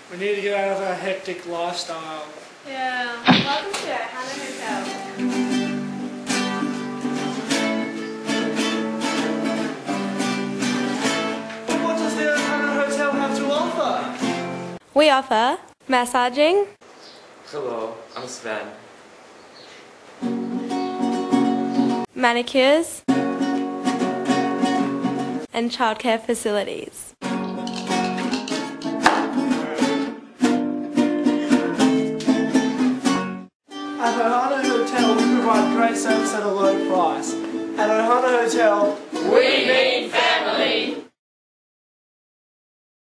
We need to get out of our hectic lifestyle. Yeah. Welcome to Ohana Hotel. What does the Ohana Hotel have to offer? We offer massaging, Hello, I'm Sven. manicures, and childcare facilities. At Ohana Hotel, we provide great service at a low price. At Ohana Hotel, We mean